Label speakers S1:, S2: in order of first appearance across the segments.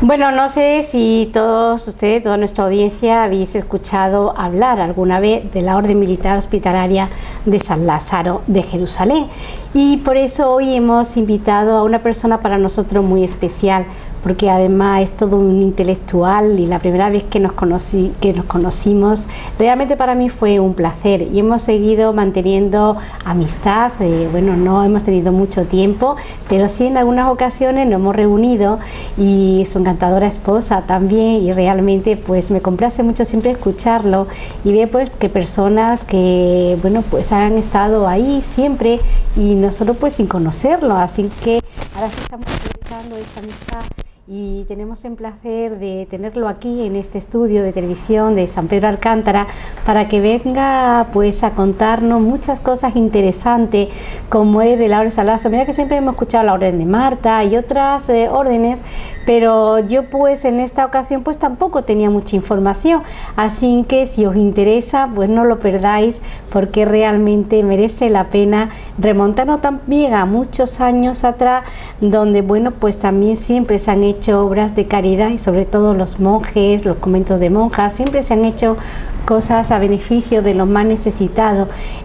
S1: Bueno, no sé si todos ustedes, toda nuestra audiencia, habéis escuchado hablar alguna vez de la Orden Militar Hospitalaria de San Lázaro de Jerusalén, y por eso hoy hemos invitado a una persona para nosotros muy especial, porque además es todo un intelectual, y la primera vez que nos conocimos realmente para mí fue un placer, y hemos seguido manteniendo amistad. Bueno, no hemos tenido mucho tiempo, pero sí en algunas ocasiones nos hemos reunido, y su encantadora esposa también, y realmente pues me complace mucho siempre escucharlo y ver pues que personas que bueno pues han estado ahí siempre y nosotros pues sin conocerlo, así que ahora sí estamos aprovechando esta amistad. Y tenemos el placer de tenerlo aquí en este estudio de televisión de San Pedro Alcántara para que venga pues a contarnos muchas cosas interesantes, como es de la Orden de San Lázaro. Mira que siempre hemos escuchado la Orden de Marta y otras órdenes, pero yo pues en esta ocasión pues tampoco tenía mucha información, así que si os interesa pues no lo perdáis, porque realmente merece la pena remontarnos también a muchos años atrás, donde bueno pues también siempre se han hecho obras de caridad, y sobre todo los monjes, los conventos de monjas, siempre se han hecho cosas a beneficio de los más necesitados.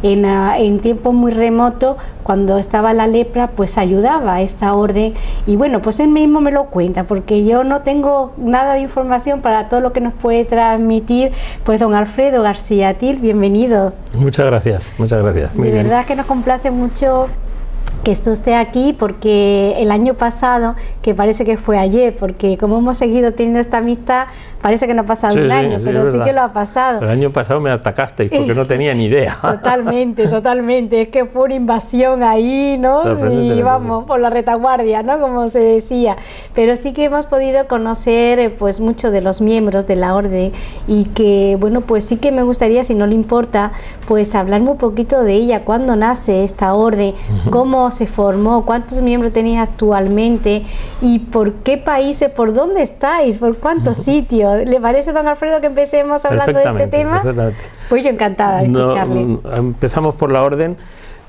S1: En tiempos muy remotos, cuando estaba la lepra, pues ayudaba a esta orden, y bueno, pues él mismo me lo cuenta, porque yo no tengo nada de información para todo lo que nos puede transmitir pues don Alfredo García Til. Bienvenido.
S2: Muchas gracias, muchas gracias.
S1: De verdad que nos complace mucho que esto esté aquí, porque el año pasado, que parece que fue ayer, porque como hemos seguido teniendo esta amistad, parece que no ha pasado un año, pero sí que lo ha pasado.
S2: El año pasado me atacasteis porque no tenía ni idea.
S1: Totalmente, totalmente, es que fue una invasión ahí, ¿no? Y vamos, por la retaguardia, ¿no? Como se decía, pero sí que hemos podido conocer pues muchos de los miembros de la orden, y que bueno, pues sí que me gustaría, si no le importa, pues hablarme un poquito de ella, cuándo nace esta orden, cómo se formó, cuántos miembros tenéis actualmente y por qué países, por dónde estáis, por cuántos sitios. ¿Le parece, don Alfredo, que empecemos hablando de este tema?
S2: Perfectamente.
S1: Pues yo encantada de escucharle.
S2: Empezamos por la orden.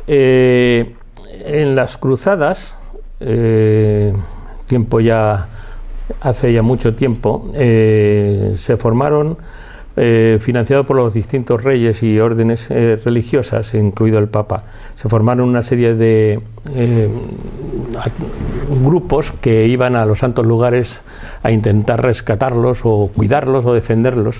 S2: En las cruzadas, hace ya mucho tiempo, se formaron, financiados por los distintos reyes y órdenes religiosas, incluido el Papa, se formaron una serie de grupos que iban a los santos lugares a intentar rescatarlos o cuidarlos o defenderlos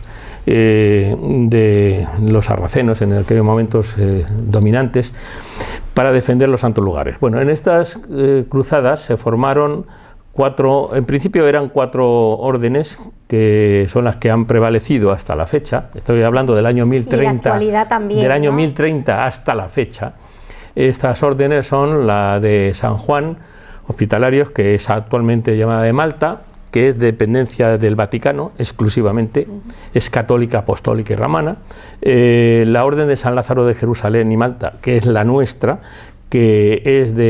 S2: de los sarracenos, en aquellos momentos dominantes, para defender los santos lugares. Bueno, en estas cruzadas se formaron en principio eran 4 órdenes, que son las que han prevalecido hasta la fecha. Estoy hablando del año 1030,
S1: también,
S2: del año
S1: ¿no?
S2: 1030 hasta la fecha. Estas órdenes son la de San Juan Hospitalarios, que es actualmente llamada de Malta, que es dependencia del Vaticano exclusivamente, es católica, apostólica y romana. La Orden de San Lázaro de Jerusalén y Malta, que es la nuestra, que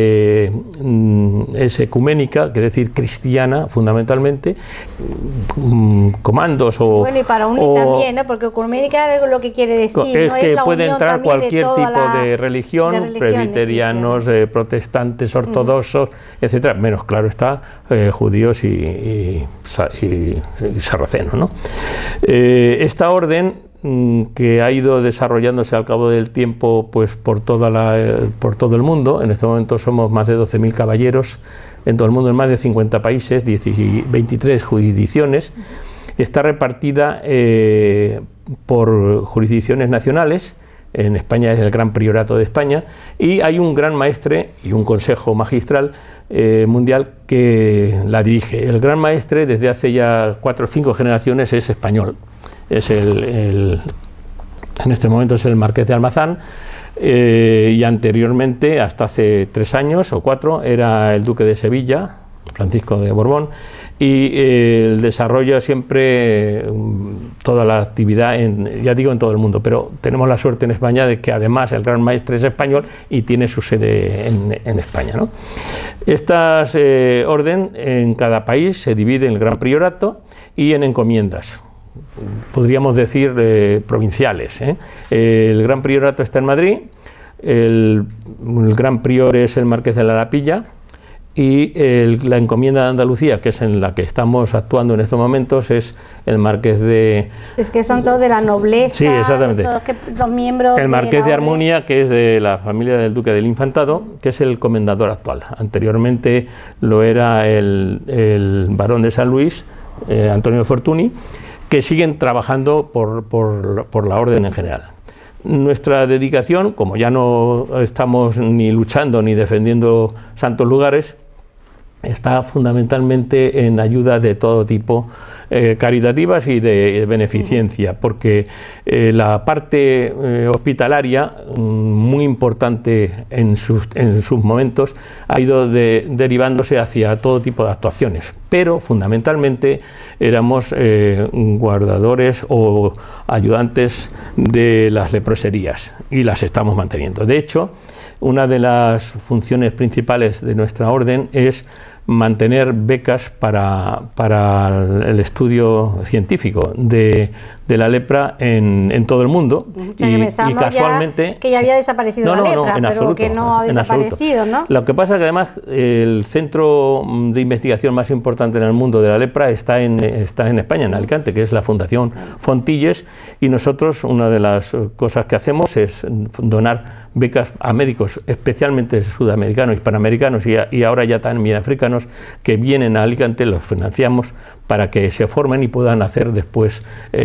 S2: es ecuménica, quiere decir cristiana fundamentalmente, comandos o...
S1: Bueno, y para unir también, ¿no? Porque ecuménica es lo que quiere decir,
S2: es
S1: ¿no?
S2: que
S1: es
S2: puede entrar cualquier tipo de
S1: religión,
S2: presbiterianos, protestantes, ortodoxos, etcétera, menos, claro está, judíos y sarracenos, ¿no? Esta orden, que ha ido desarrollándose al cabo del tiempo pues por todo el mundo. En este momento somos más de 12.000 caballeros en todo el mundo, en más de 50 países, 23 jurisdicciones. Está repartida por jurisdicciones nacionales. En España es el Gran Priorato de España, y hay un gran maestre y un consejo magistral mundial que la dirige. El gran maestre, desde hace ya 4 o 5 generaciones, es español. Es en este momento es el Marqués de Almazán, y anteriormente, hasta hace 3 años o 4, era el Duque de Sevilla, Francisco de Borbón, y el desarrollo siempre toda la actividad, ya digo en todo el mundo, pero tenemos la suerte en España de que además el gran maestre es español y tiene su sede en España, ¿no? Estas orden en cada país se divide en el Gran Priorato y en encomiendas, podríamos decir provinciales, ¿eh? El Gran Priorato está en Madrid, el Gran Prior es el Marqués de la Lapilla, y la encomienda de Andalucía, que es en la que estamos actuando en estos momentos, es el marqués de...
S1: Es que son todos de la nobleza.
S2: Sí, exactamente.
S1: Los miembros
S2: el marqués de Armunia, que es de la familia del duque del Infantado, que es el comendador actual. Anteriormente lo era el barón de San Luis, Antonio Fortuny, que siguen trabajando por la orden en general. Nuestra dedicación, como ya no estamos ni luchando ni defendiendo santos lugares, está fundamentalmente en ayuda de todo tipo, caritativas y de beneficencia, porque la parte hospitalaria, muy importante en sus momentos, ha ido derivándose hacia todo tipo de actuaciones, pero fundamentalmente éramos guardadores o ayudantes de las leproserías, y las estamos manteniendo. De hecho, una de las funciones principales de nuestra orden es mantener becas para el estudio científico de la lepra en todo el mundo.
S1: Y casualmente que ya había desaparecido la lepra,
S2: en
S1: pero
S2: absoluto,
S1: que no ha desaparecido, ¿no?
S2: Lo que pasa es que además el centro de investigación más importante en el mundo de la lepra está en España, en Alicante, que es la Fundación Fontilles, y nosotros una de las cosas que hacemos es donar becas a médicos, especialmente sudamericanos, hispanoamericanos y ahora ya también africanos, que vienen a Alicante, los financiamos para que se formen y puedan hacer después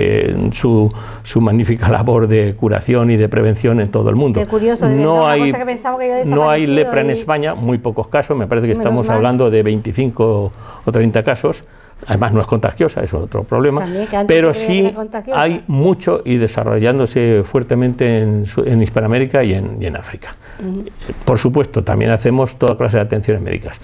S2: su magnífica labor de curación y de prevención en todo el mundo.
S1: Qué curioso,
S2: no hay lepra en España, muy pocos casos, me parece que estamos hablando de 25 o 30 casos. Además no es contagiosa, es otro problema, pero sí hay mucho y desarrollándose fuertemente en Hispanoamérica y en África. Por supuesto, también hacemos toda clase de atenciones médicas.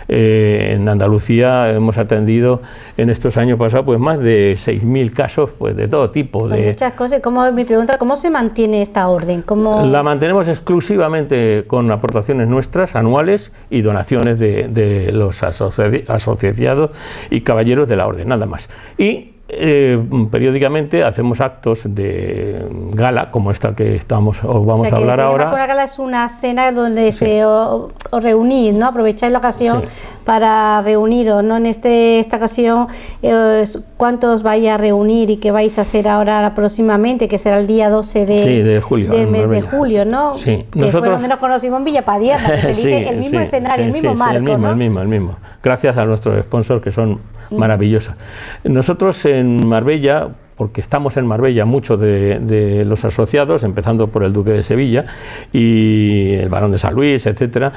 S2: En Andalucía hemos atendido en estos años pasados pues más de 6.000 casos pues de todo tipo.
S1: Son muchas cosas. Mi pregunta, ¿cómo se mantiene esta orden?
S2: La mantenemos exclusivamente con aportaciones nuestras anuales y donaciones de los asociados y caballeros de la orden, nada más. Y periódicamente hacemos actos de gala, como esta que vamos a hablar ahora.
S1: Una gala es una cena donde os reunís, ¿no? Aprovecháis la ocasión para reuniros, ¿no? En esta ocasión, ¿cuántos vais a reunir y qué vais a hacer ahora próximamente, que será el día 12
S2: de julio,
S1: del mes de julio, ¿no?
S2: Sí.
S1: Que fue donde nos conocimos en Villa Padierna, que se dice el mismo escenario, el mismo marco,
S2: el mismo. Gracias a nuestros sponsors, que son maravillosos. Nosotros en Marbella, porque estamos en Marbella muchos de los asociados, empezando por el Duque de Sevilla y el Barón de San Luis, etcétera,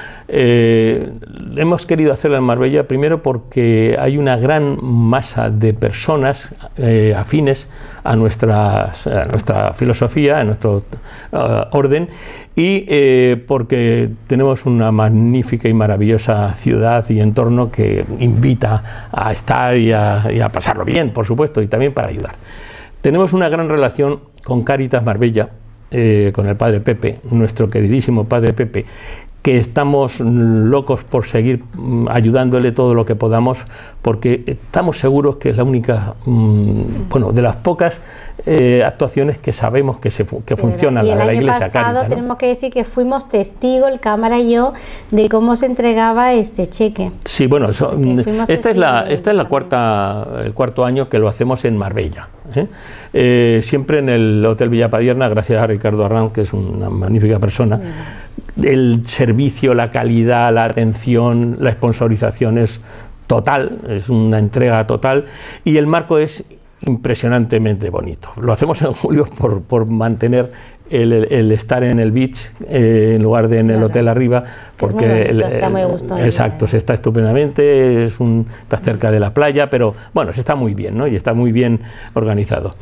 S2: hemos querido hacerlo en Marbella primero porque hay una gran masa de personas afines a nuestra filosofía, a nuestro orden, y porque tenemos una magnífica y maravillosa ciudad y entorno que invita a estar y a pasarlo bien, por supuesto, y también para ayudar. Tenemos una gran relación con Cáritas Marbella, con el Padre Pepe, nuestro queridísimo Padre Pepe, que estamos locos por seguir ayudándole todo lo que podamos, porque estamos seguros que es la única, de las pocas actuaciones que sabemos que funcionan, la de la Iglesia Cáritas.
S1: El año pasado tenemos que decir que fuimos testigos, el cámara y yo, de cómo se entregaba este cheque.
S2: Sí, bueno, este es el cuarto año que lo hacemos en Marbella. Siempre en el Hotel Villa Padierna, gracias a Ricardo Arranz, que es una magnífica persona. El servicio, la calidad, la atención, la sponsorización es total, es una entrega total, y el marco es impresionantemente bonito. Lo hacemos en julio por mantener el estar en el beach en lugar de en el hotel arriba, porque
S1: está muy a gusto.
S2: Exacto, se está estupendamente, está cerca de la playa, pero bueno, se está muy bien, ¿no? Y está muy bien organizado.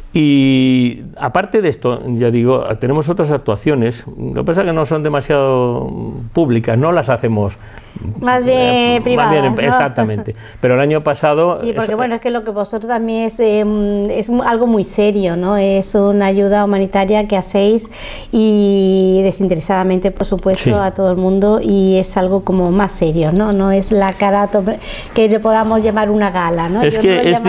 S2: Y aparte de esto, ya digo, tenemos otras actuaciones, lo que pasa es que no son demasiado públicas, no las hacemos
S1: más bien privadas, ¿no?
S2: Exactamente, pero el año pasado...
S1: Sí, porque bueno, es que lo que vosotros también es algo muy serio, ¿no? Es una ayuda humanitaria que hacéis y desinteresadamente, por supuesto, a todo el mundo, y es algo como más serio, ¿no? No es la cara que le podamos llamar una gala, ¿no?
S2: Es que es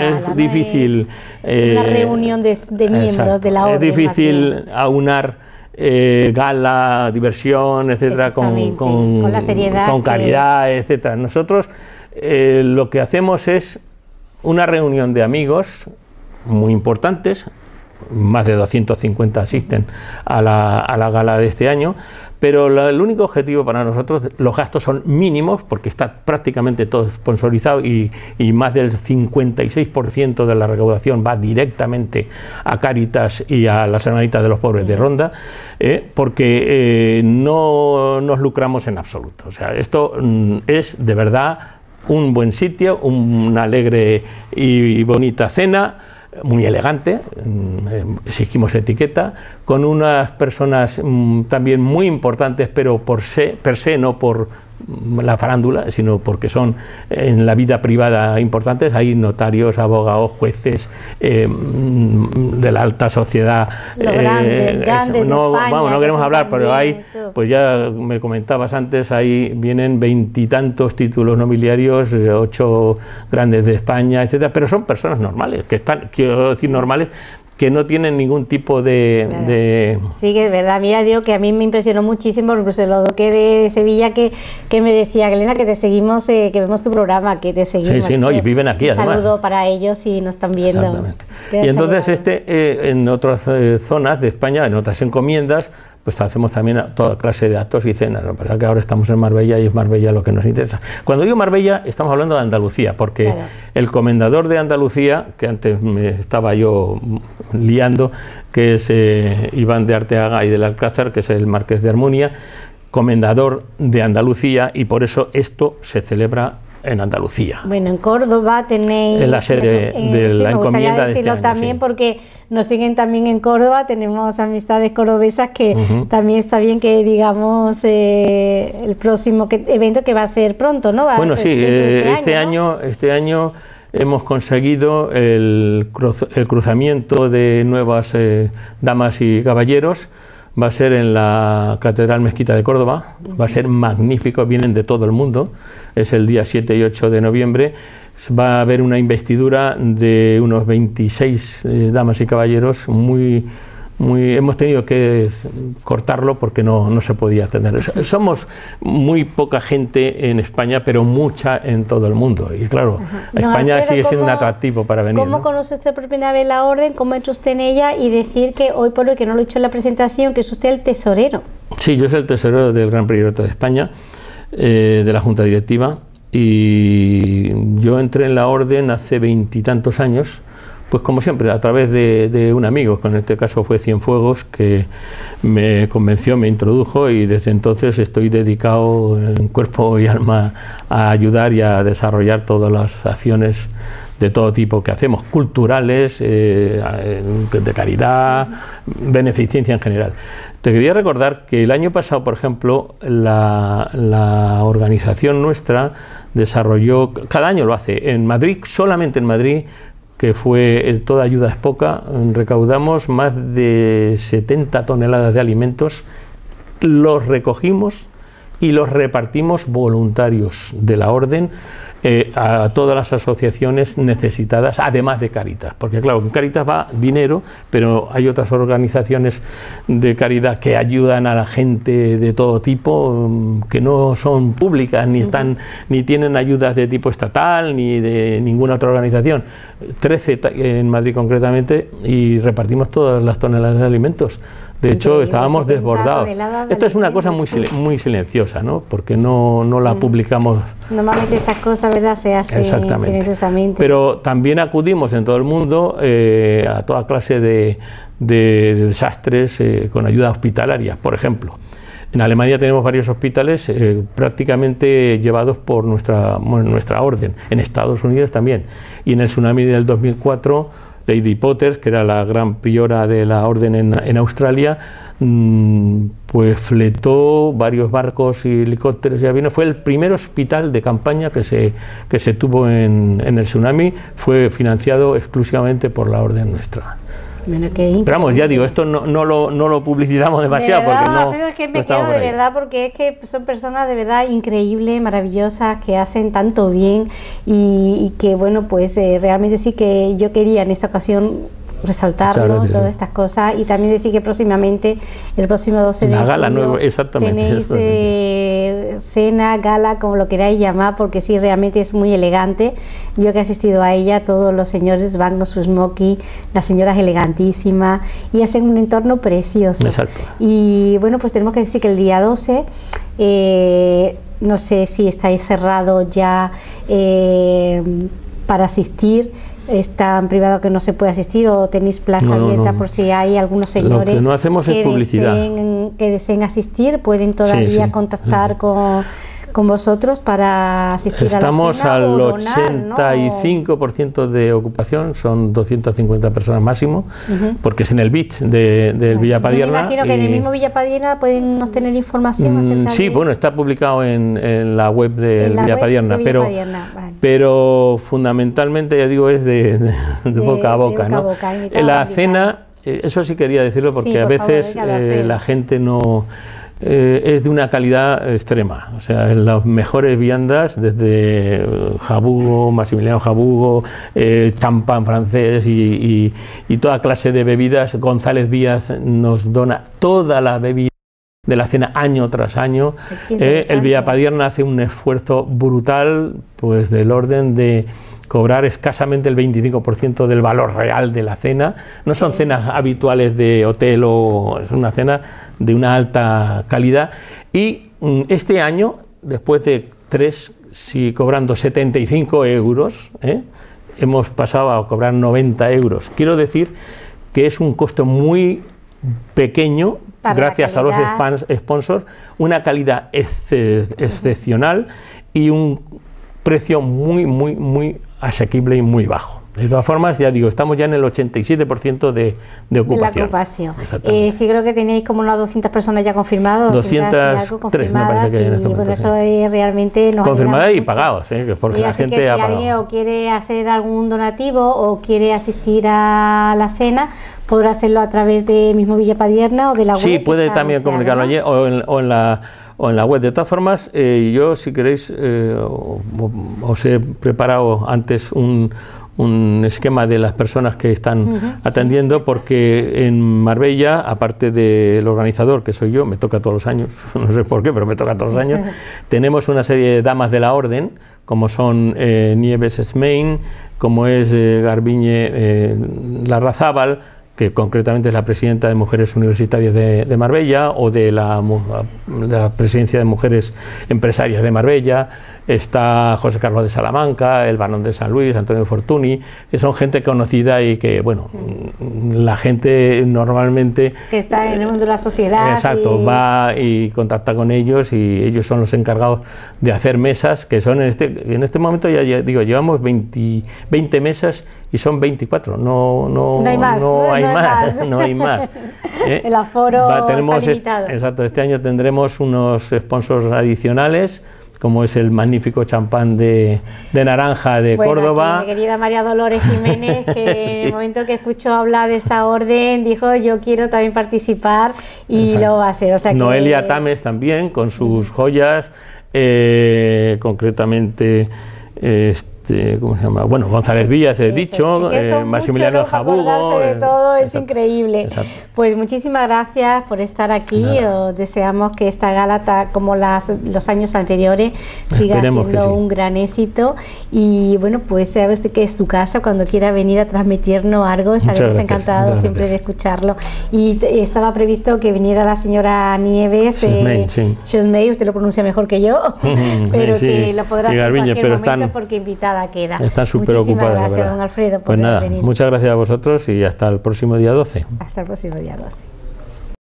S2: difícil,
S1: una reunión de miembros de la orden.
S2: Es difícil aunar gala, diversión, etcétera,
S1: con la seriedad,
S2: con calidad, etcétera. Nosotros lo que hacemos es una reunión de amigos muy importantes, más de 250 asisten a la gala de este año, pero el único objetivo para nosotros, los gastos son mínimos porque está prácticamente todo sponsorizado y más del 56% de la recaudación va directamente a Cáritas y a las Hermanitas de los Pobres de Ronda, porque no nos lucramos en absoluto. O sea, esto es de verdad un buen sitio, una alegre y bonita cena, muy elegante, exigimos etiqueta, con unas personas también muy importantes, pero per se, no por la farándula, sino porque son en la vida privada importantes. Hay notarios, abogados, jueces de la alta sociedad.
S1: Grandes
S2: no,
S1: de España,
S2: vamos, no queremos hablar, pero hay,
S1: mucho.
S2: pues ya me comentabas antes, ahí vienen 20 y tantos títulos nobiliarios, 8 grandes de España, etcétera, pero son personas normales, que están, quiero decir normales, que no tienen ningún tipo de...
S1: Sí, que es verdad. Mira, digo que a mí me impresionó muchísimo, incluso lo que de Sevilla, que me decía, Elena, que te seguimos, que vemos tu programa, que te seguimos.
S2: Sí, sí, no, y viven aquí,
S1: un
S2: además.
S1: saludo para ellos y nos están viendo.
S2: Exactamente. Y entonces en otras zonas de España, en otras encomiendas, pues hacemos también toda clase de actos y cenas. Lo que pasa es que ahora estamos en Marbella y es Marbella lo que nos interesa. Cuando digo Marbella, estamos hablando de Andalucía, porque claro, el comendador de Andalucía, que antes me estaba yo liando, que es Iván de Arteaga y del Alcázar, que es el marqués de Armunia, comendador de Andalucía, y por eso esto se celebra en Andalucía.
S1: Bueno, en Córdoba tenéis...
S2: En la sede de la encomienda de este año,
S1: también,
S2: sí,
S1: porque nos siguen también en Córdoba, tenemos amistades cordobesas que también está bien que digamos el próximo evento que va a ser pronto, ¿no?
S2: Bueno, sí, este año hemos conseguido el cruzamiento de nuevas damas y caballeros. Va a ser en la Catedral Mezquita de Córdoba, va a ser magnífico, vienen de todo el mundo, es el día 7 y 8 de noviembre, va a haber una investidura de unos 26 damas y caballeros, hemos tenido que cortarlo porque no se podía atender. Somos muy poca gente en España, pero mucha en todo el mundo. Y claro, España sigue siendo un atractivo para venir.
S1: ¿Cómo conoce usted por primera vez la orden? ¿Cómo entra usted en ella? Y decir que hoy por hoy, que no lo he dicho en la presentación, que es usted el tesorero. Sí,
S2: yo soy el tesorero del Gran Priorato de España, de la Junta Directiva. Y yo entré en la orden hace 20 y tantos años. Pues como siempre, a través de un amigo, que en este caso fue Cienfuegos, que me convenció, me introdujo, y desde entonces estoy dedicado en cuerpo y alma a ayudar y a desarrollar todas las acciones de todo tipo que hacemos, culturales, de caridad, beneficencia en general. Te quería recordar que el año pasado, por ejemplo, la organización nuestra desarrolló, cada año lo hace, en Madrid, solamente en Madrid, que fue Toda ayuda es poca, recaudamos más de 70 toneladas de alimentos, los recogimos y los repartimos voluntarios de la orden a todas las asociaciones necesitadas, además de Cáritas, porque claro, en Cáritas va dinero, pero hay otras organizaciones de caridad que ayudan a la gente de todo tipo, que no son públicas, ni tienen ayudas de tipo estatal, ni de ninguna otra organización. 13 en Madrid concretamente, y repartimos todas las toneladas de alimentos. De hecho, estábamos desbordados. Esto es una cosa muy silenciosa, ¿no? Porque no la publicamos. Normalmente estas cosas, ¿verdad?, se hacen silenciosamente. Pero también acudimos en todo el mundo a toda clase de desastres con ayuda hospitalaria, por ejemplo. En Alemania tenemos varios hospitales prácticamente llevados por nuestra orden. En Estados Unidos también. Y en el tsunami del 2004... Lady Potters, que era la gran priora de la orden en Australia, pues fletó varios barcos y helicópteros y aviones. Fue el primer hospital de campaña que se tuvo en el tsunami, fue financiado exclusivamente por la orden nuestra. Bueno, pero vamos, ya digo, esto no lo publicitamos demasiado,
S1: de verdad,
S2: porque no.
S1: Pero es que me quedo de verdad, porque es que son personas de verdad increíbles, maravillosas, que hacen tanto bien y que bueno, pues realmente sí que yo quería en esta ocasión resaltarlo, todas estas cosas, y también decir que próximamente, el próximo 12 de julio, tenéis cena, gala, como lo queráis llamar, porque sí, realmente es muy elegante. Yo que he asistido a ella, todos los señores van con su smoking, las señoras elegantísimas, y hacen un entorno precioso.
S2: Exacto.
S1: Y bueno, pues tenemos que decir que el día 12, no sé si estáis cerrados ya para asistir, está en privado que no se puede asistir, o tenéis plaza abierta por si hay algunos señores
S2: lo que no hacemos es publicidad.
S1: Que deseen asistir, pueden todavía contactar con vosotros para asistir
S2: Estamos
S1: a la cena,
S2: al 85% de ocupación, son 250 personas máximo, porque es en el beach del Villa Padierna.
S1: Yo me imagino que en el mismo Villa Padierna pueden obtener información acerca
S2: sí, bueno, está publicado en la web del Villa Padierna, pero fundamentalmente, ya digo, es de boca a boca, ¿no? La cena, eso sí quería decirlo, porque a veces la gente no... es de una calidad extrema, o sea, las mejores viandas, desde jabugo, Maximiliano Jabugo, champán francés y toda clase de bebidas. González Díaz nos dona toda la bebida de la cena año tras año. El Villa Padierna hace un esfuerzo brutal, pues del orden de cobrar escasamente el 25% del valor real de la cena. No son cenas habituales de hotel, es una cena de una alta calidad. Y este año, después de 3, cobrando 75 euros, hemos pasado a cobrar 90 euros. Quiero decir que es un costo muy pequeño, gracias a los sponsors, una calidad excepcional y un precio muy asequible y muy bajo. De todas formas, ya digo, estamos ya en el 87% de ocupación.
S1: Sí, creo que tenéis como unas 200 personas ya confirmadas,
S2: 203 confirmadas,
S1: y bueno, eso es realmente
S2: confirmadas y pagados, porque la gente ha pagado.
S1: Si alguien quiere hacer algún donativo o quiere asistir a la cena, podrá hacerlo a través de mismo Villa Padierna o de la web.
S2: Sí, puede también comunicarlo allí o en la web. De todas formas, yo, si queréis, os he preparado antes un esquema de las personas que están atendiendo, porque en Marbella, aparte del organizador, que soy yo, me toca todos los años, no sé por qué, pero me toca todos los años, tenemos una serie de damas de la orden, como son Nieves Smain, como es Garbiñe Larrazábal, que concretamente es la presidenta de Mujeres Universitarias de Marbella, o de la presidencia de Mujeres Empresarias de Marbella. Está José Carlos de Salamanca, el barón de San Luis, Antonio Fortuny, que son gente conocida y que, bueno, la gente normalmente...
S1: que está en el mundo de la sociedad.
S2: Exacto, va y contacta con ellos, y ellos son los encargados de hacer mesas, que son en este momento, ya digo, llevamos 20 mesas y son 24, no hay más.
S1: El aforo está limitado.
S2: Exacto, este año tendremos unos sponsors adicionales, como es el magnífico champán de naranja de Córdoba.
S1: Aquí, mi querida María Dolores Jiménez, que en el momento que escuchó hablar de esta orden, dijo: yo quiero también participar, y lo va a hacer. O sea,
S2: Noelia Tames también, con sus joyas, concretamente... ¿cómo se llama? Bueno, González Díaz, he dicho, Maximiliano Jabugo.
S1: De todo, es increíble. Exacto. Pues muchísimas gracias por estar aquí. Os deseamos que esta gala, como los años anteriores, siga siendo un gran éxito. Y bueno, pues sabe usted que es tu casa, cuando quiera venir a transmitirnos algo, estaremos encantados siempre de escucharlo. Y estaba previsto que viniera la señora Nieves Chosmey, usted lo pronuncia mejor que yo, pero que lo podrá hacer en cualquier momento, porque invitada queda.
S2: Están súper ocupadas.
S1: Gracias, don Alfredo, por
S2: pues nada,
S1: venir.
S2: Muchas gracias a vosotros y hasta el próximo día 12.
S1: Hasta el próximo día 12.